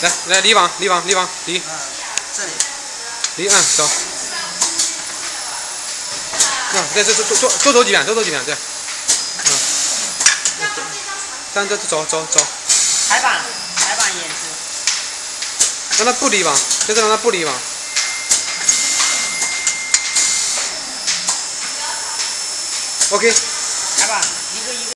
来，离网，离。 这里。 离，走。对，多走几遍，对。这样走。 排版也是。 让他不离网，就是让他不离网。OK。 排版一个。